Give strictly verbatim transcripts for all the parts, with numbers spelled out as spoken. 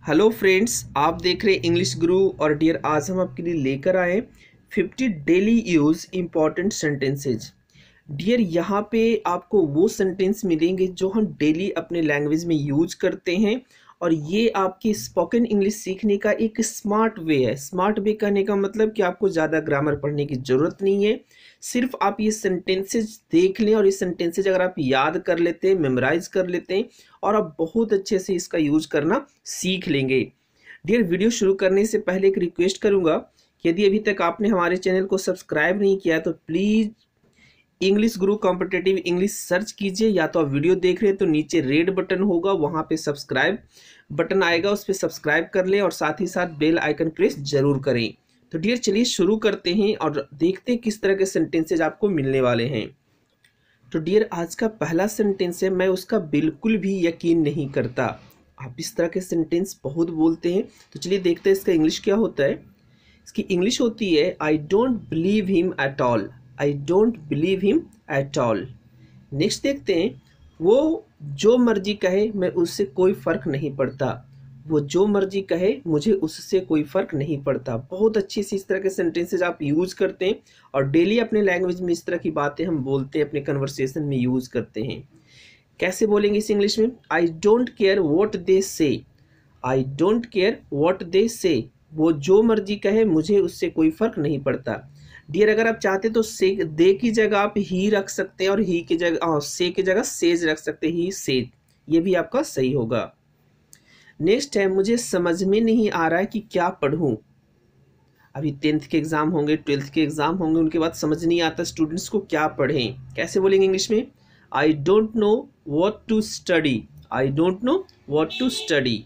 Hello friends, आप देख रहे हैं इंग्लिश गुरु। और डियर, आज हम आपके लिए लेकर आए fifty daily use important sentences. Dear, यहाँ पे आपको वो सेंटेंस मिलेंगे जो हम डेली अपने लैंग्वेज में यूज करते हैं, और ये आपकी स्पोकन इंग्लिश सीखने का एक स्मार्ट वे है। स्मार्ट वे कहने का मतलब कि आपको ज़्यादा ग्रामर पढ़ने की ज़रूरत नहीं है। सिर्फ आप ये सेंटेंसेज देख लें और ये सेंटेंसेज अगर आप याद कर लेते हैं, मेमोराइज कर लेते हैं, और आप बहुत अच्छे से इसका यूज करना सीख लेंगे। डियर, वीडियो शुरू करने से पहले एक रिक्वेस्ट करूंगा कि यदि अभी तक आपने हमारे चैनल को सब्सक्राइब नहीं किया तो please English guru competitive English search कीजिए। या तो आप वीडियो देख रहे हैं तो नीचे रेड बटन होगा, वहाँ पे सब्सक्राइब बटन आएगा, उस पर सब्सक्राइब कर लें और साथ ही साथ बेल आइकन प्रेस जरूर करें। तो डियर, चलिए शुरू करते हैं और देखते हैं किस तरह के सेंटेंसेज आपको मिलने वाले हैं। तो डियर, आज का पहला सेंटेंस है, मैं उसका बिल्कुल भी यकीन नहीं करता। आप इस तरह के सेंटेंस बहुत बोलते हैं, तो चलिए देखते हैं इसका इंग्लिश क्या होता है। इसकी इंग्लिश होती है I don't believe him at all. I don't believe him at all. Next देखते हैं, वो जो मर्जी कहे मैं उससे कोई फ़र्क नहीं पड़ता। वो जो मर्जी कहे मुझे उससे कोई फ़र्क नहीं पड़ता। बहुत अच्छी सी इस तरह के सेंटेंसेज आप यूज़ करते हैं और डेली अपने लैंग्वेज में इस तरह की बातें हम बोलते हैं, अपने कन्वर्सेशन में यूज़ करते हैं। कैसे बोलेंगे इस इंग्लिश में? I don't care what they say. I don't care what they say. वो जो मर्जी कहे मुझे उससे कोई फ़र्क नहीं पड़ता। डियर, अगर आप चाहते तो से दे की जगह आप ही रख सकते हैं और ही की जगह से की जगह सेज रख सकते हैं, ही सेज, ये भी आपका सही होगा। नेक्स्ट है, मुझे समझ में नहीं आ रहा है कि क्या पढ़ूं। अभी टेंथ के एग्जाम होंगे, ट्वेल्थ के एग्जाम होंगे, उनके बाद समझ नहीं आता स्टूडेंट्स को क्या पढ़ें। कैसे बोलेंगे इंग्लिश में? I don't know what to study. I don't know what to study.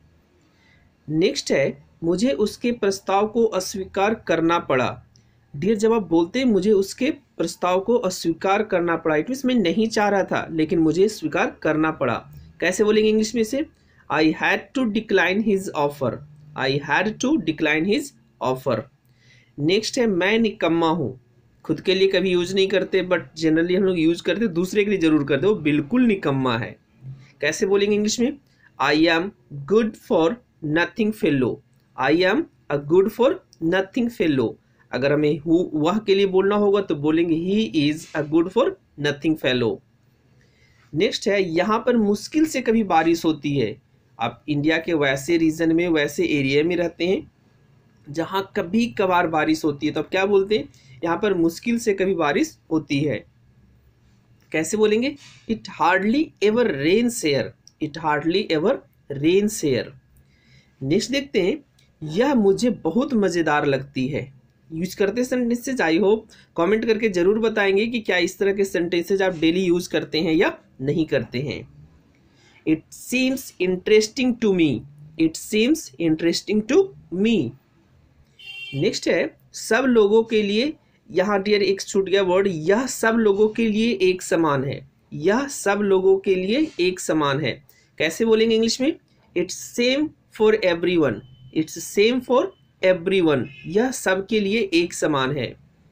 Next है, मुझे उसके प्रस्ताव को अस्वीकार करना पड़ा। डियर, जब आप बोलते हैं मुझे उसके प्रस्ताव को अस्वीकार करना पड़ा, इट मीन्स मैं नहीं चाह रहा था लेकिन मुझे स्वीकार करना पड़ा। कैसे बोलेंगे इंग्लिश में से? I had to decline his offer. I had to decline his offer. Next है, मैं निकम्मा हूँ। खुद के लिए कभी यूज नहीं करते, बट जनरली हम लोग यूज करते, दूसरे के लिए जरूर करते। वो बिल्कुल निकम्मा है। कैसे बोलेंगे इंग्लिश में? I am good for nothing fellow. I am a good for nothing fellow. अगर हमें हु वह के लिए बोलना होगा तो बोलेंगे he is a good for nothing fellow. Next है, यहाँ पर मुश्किल से कभी बारिश होती है। आप इंडिया के वैसे रीजन में, वैसे एरिया में रहते हैं जहाँ कभी कभार बारिश होती है, तो आप क्या बोलते हैं? यहाँ पर मुश्किल से कभी बारिश होती है। कैसे बोलेंगे? It hardly ever rains here. It hardly ever rains here. Next देखते हैं, यह मुझे बहुत मज़ेदार लगती है। यूज करते सेंटेंसेज आई होप कमेंट करके जरूर बताएंगे कि क्या इस तरह के सेंटेंसेज आप डेली यूज करते हैं या नहीं करते हैं। It seems interesting to me. It seems interesting to me. Next है, सब लोगों के लिए, यहाँ डियर एक छूट गया वर्ड, यह सब लोगों के लिए एक समान है। यह सब लोगों के लिए एक समान है। कैसे बोलेंगे इंग्लिश में? It's same for everyone. It's same for everyone. यह सबके लिए एक समान है।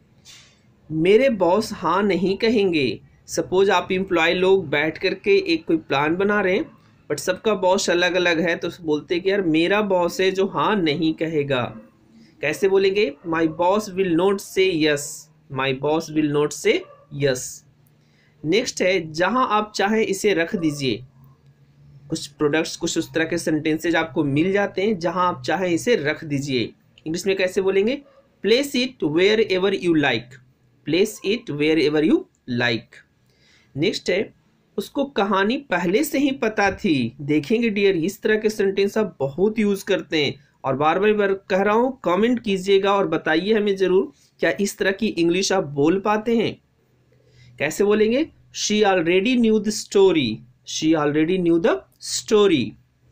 मेरे बॉस हाँ नहीं कहेंगे। सपोज आप एम्प्लॉय लोग बैठ करके एक कोई प्लान बना रहे हैं, बट सबका बॉस अलग अलग है, तो बोलते कि यार मेरा बॉस है जो हाँ नहीं कहेगा। कैसे बोलेंगे? My boss will not say yes. My boss will not say yes. Next है, जहां आप चाहें इसे रख दीजिए। कुछ प्रोडक्ट्स, कुछ उस तरह के सेंटेंसेज आपको मिल जाते हैं, जहां आप चाहें इसे रख दीजिए। इंग्लिश में कैसे बोलेंगे? Place it wherever you like. Place it wherever you like. Next है, उसको कहानी पहले से ही पता थी। देखेंगे डियर, इस तरह के सेंटेंस आप बहुत यूज करते हैं, और बार बार बार कह रहा हूं, कमेंट कीजिएगा और बताइए हमें जरूर क्या इस तरह की इंग्लिश आप बोल पाते हैं। कैसे बोलेंगे? She already knew the story. She already knew the story.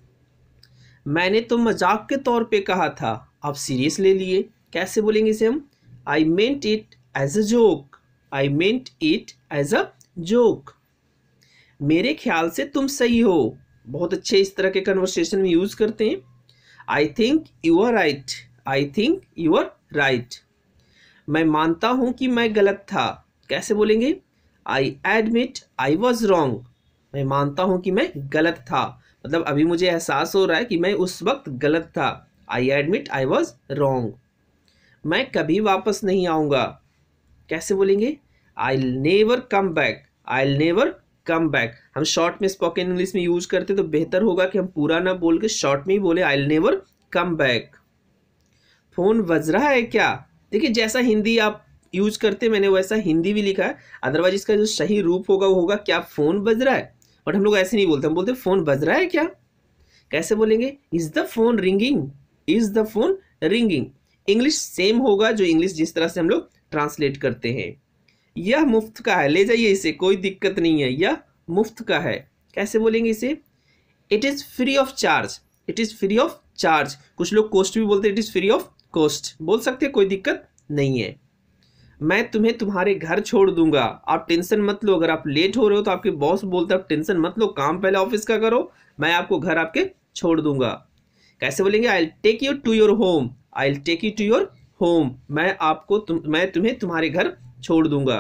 मैंने तो मजाक के तौर पे कहा था, आप सीरियस ले लिए। कैसे बोलेंगे इसे हम? I meant it as a joke. I meant it as a joke. मेरे ख्याल से तुम सही हो। बहुत अच्छे इस तरह के कन्वर्सेशन में यूज करते हैं। I think you are right. I think you are right. मैं मानता हूं कि मैं गलत था। कैसे बोलेंगे? I admit I was wrong. मैं मानता हूं कि मैं गलत था। मतलब अभी मुझे एहसास हो रहा है कि मैं उस वक्त गलत था। I admit I was wrong. मैं कभी वापस नहीं आऊँगा, कैसे बोलेंगे? I never come back, I never come back. हम शॉर्ट में स्पोकन इंग्लिश में यूज करते तो बेहतर होगा कि हम पूरा ना बोल के शॉर्ट में ही बोले I never come back. Phone बज रहा है क्या? देखिए जैसा हिंदी आप यूज करते मैंने वैसा हिंदी भी लिखा है, अदरवाइज इसका जो सही रूप होगा वो होगा क्या फोन बज रहा है। बट हम लोग ऐसे नहीं बोलते, हम बोलते फोन बज रहा है क्या। कैसे बोलेंगे? Is the phone ringing, is the phone ringing. English same होगा, जो इंग्लिश जिस तरह से हम लोग ट्रांसलेट करते हैं। यह मुफ्त का है, ले जाइए इसे, कोई दिक्कत नहीं है, यह मुफ्त का है। कैसे बोलेंगे इसे? It is free of charge, it is free of charge. कुछ लोग कॉस्ट भी बोलते हैं, it is free of cost, बोल सकते हैं, कोई दिक्कत नहीं है। मैं तुम्हें तुम्हारे घर छोड़ दूंगा, आप टेंशन मत लो। अगर आप लेट हो रहे हो तो आपके बॉस बोलते हैं टेंशन मत लो, काम पहले ऑफिस का करो, मैं आपको घर आपके छोड़ दूंगा। कैसे बोलेंगे? I take you to your home, I take you to your home. मैं आपको तुम मैं तुम्हें तुम्हारे घर छोड़ दूंगा।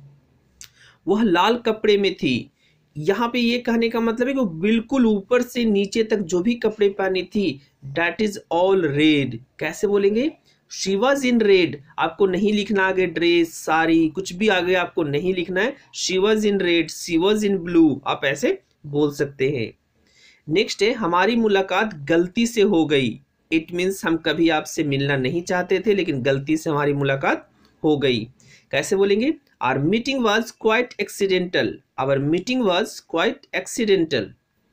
वह लाल कपड़े में थी। यहाँ पे ये कहने का मतलब है कि वो बिल्कुल ऊपर से नीचे तक जो भी कपड़े पहनी थी, दैट इज ऑल रेड। कैसे बोलेंगे? She was in red. आपको नहीं लिखना आगे ड्रेस, साड़ी, कुछ भी आगे आपको नहीं लिखना है। She was in red, she was in blue, आप ऐसे बोल सकते हैं। नेक्स्ट है हमारी मुलाकात गलती से हो गई। इट मीन्स हम कभी आपसे मिलना नहीं चाहते थे लेकिन गलती से हमारी मुलाकात हो गई। कैसे बोलेंगे? Our meeting was quite accidental, our meeting was quite accidental.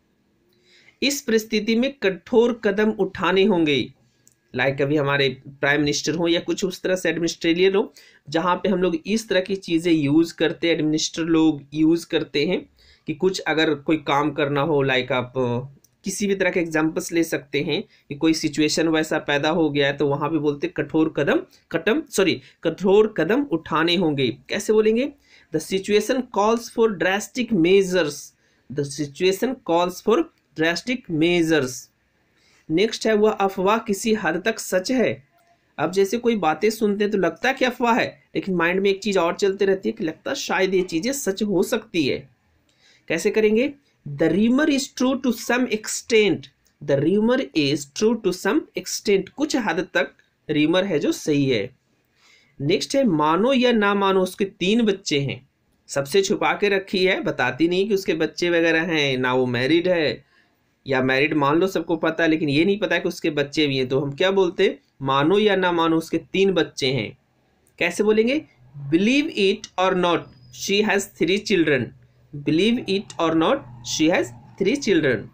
इस परिस्थिति में कठोर कदम उठाने होंगे। लाइक like अभी हमारे प्राइम मिनिस्टर हो या कुछ उस तरह से एडमिनिस्ट्रेलियन हो, जहाँ पे हम लोग इस तरह की चीज़ें यूज़ करते हैं, एडमिनिस्टर लोग यूज़ करते हैं कि कुछ अगर कोई काम करना हो, लाइक आप किसी भी तरह के एग्जाम्पल्स ले सकते हैं कि कोई सिचुएशन वैसा पैदा हो गया है तो वहाँ पे बोलते कठोर कदम कदम सॉरी कठोर कदम उठाने होंगे। कैसे बोलेंगे? The situation calls for drastic measures, the situation calls for drastic measures. Next है वह अफवाह किसी हद तक सच है। अब जैसे कोई बातें सुनते हैं तो लगता है कि अफवाह है, लेकिन माइंड में एक चीज और चलती रहती है कि लगता है शायद ये चीजें सच हो सकती है। कैसे करेंगे? The rumour is true to some extent, the rumour is true to some extent, कुछ हद तक र्यूमर है जो सही है। नेक्स्ट है मानो या ना मानो उसके तीन बच्चे हैं, सबसे छुपा के रखी है, बताती नहीं कि उसके बच्चे वगैरह हैं, ना वो मैरिड है, या मैरिड मान लो सबको पता है लेकिन ये नहीं पता है कि उसके बच्चे भी हैं, तो हम क्या बोलते हैं? मानो या ना मानो उसके तीन बच्चे हैं। कैसे बोलेंगे? Believe it or not she has three children, believe it or not she has three children.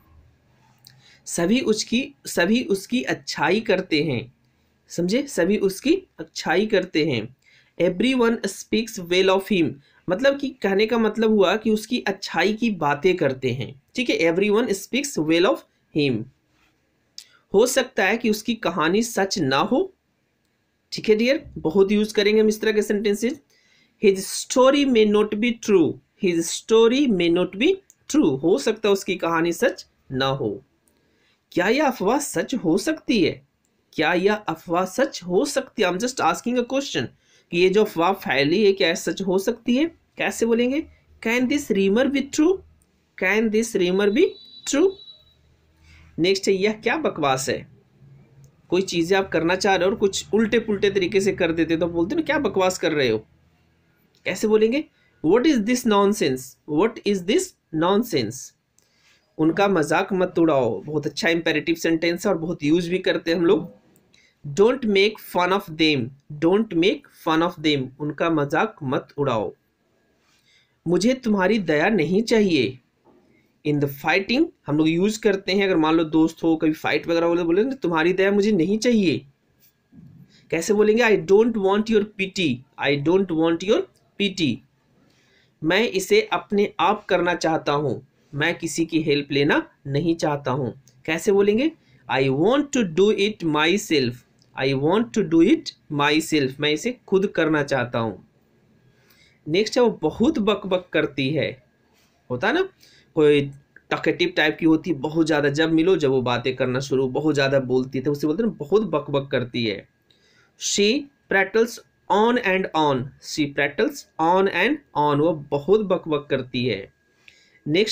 सभी उसकी सभी उसकी अच्छाई करते हैं, समझे? सभी उसकी अच्छाई करते हैं। Everyone speaks well of him, मतलब कि कहने का मतलब हुआ कि उसकी अच्छाई की बातें करते हैं, ठीक है। Everyone speaks well of him. हो सकता है कि उसकी कहानी सच ना हो, ठीक है डियर, बहुत यूज करेंगे हम इस तरह के sentences. His story may not be true, his story may not be true, हो सकता है उसकी कहानी सच ना हो। क्या यह अफवाह सच हो सकती है? क्या यह अफवाह सच हो सकती है? I am just asking a question कि ये जो अफवाह फैली है क्या सच हो सकती है? कैसे बोलेंगे? Can this rumour be true, can this rumour be true. Next है यह क्या बकवास है। कोई चीजें आप करना चाह रहे हो और कुछ उल्टे पुल्टे तरीके से कर देते तो बोलते ना क्या बकवास कर रहे हो। कैसे बोलेंगे? What is this nonsense, what is this nonsense. उनका मजाक मत उड़ाओ, बहुत अच्छा इंपेरेटिव सेंटेंस है और बहुत यूज भी करते हैं हम लोग। Don't make fun of them, don't make fun of them, उनका मजाक मत उड़ाओ। मुझे तुम्हारी दया नहीं चाहिए। इन द फाइटिंग हम लोग यूज करते हैं, अगर मान लो दोस्त हो कभी फाइट वगैरह हो बोले तुम्हारी दया मुझे नहीं चाहिए। कैसे बोलेंगे? I don't want your pity, I don't want your pity. मैं इसे अपने आप करना चाहता हूं, मैं किसी की हेल्प लेना नहीं चाहता हूं। कैसे बोलेंगे? I want to do it myself, I want to do it myself, मैं इसे खुद करना चाहता हूं। नेक्स्ट है वो बहुत बक बक करती है। होता ना कोई टॉकेटिव टाइप की होती है, बहुत ज़्यादा, जब मिलो जब वो बातें करना शुरू, बहुत ज़्यादा बोलती है, उसे बोलते हैं बहुत बक बक करती है। She prattles on and on, she prattles on and on, वो बहुत बक बक करती है। नेक्स्ट है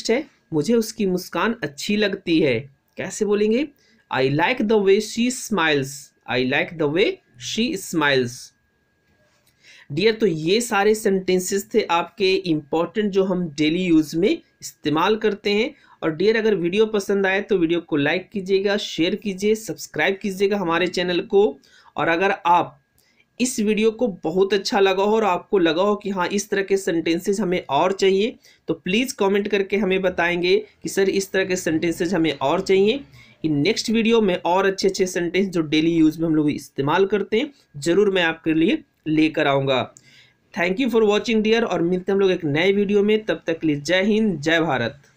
मुझे उसकी मुस्कान अच्छी लगती है। कैसे बोलेंगे? I like the way she smiles. I like the way she smiles. Dear, तो ये सारे सेंटेंसेस थे आपके इम्पॉर्टेंट जो हम डेली यूज में इस्तेमाल करते हैं। और डियर, अगर वीडियो पसंद आए तो वीडियो को लाइक कीजिएगा, शेयर कीजिए, सब्सक्राइब कीजिएगा हमारे चैनल को। और अगर आप इस वीडियो को बहुत अच्छा लगा हो और आपको लगा हो कि हाँ इस तरह के सेंटेंसेस हमें और चाहिए, तो प्लीज़ कमेंट करके हमें बताएंगे कि सर इस तरह के सेंटेंसेस हमें और चाहिए। इन नेक्स्ट वीडियो में और अच्छे अच्छे सेंटेंस जो डेली यूज में हम लोग इस्तेमाल करते हैं ज़रूर मैं आपके लिए लेकर आऊँगा। Thank you for watching dear, और मिलते हैं हम लोग एक नए वीडियो में। तब तक के लिए जय हिंद, जय भारत।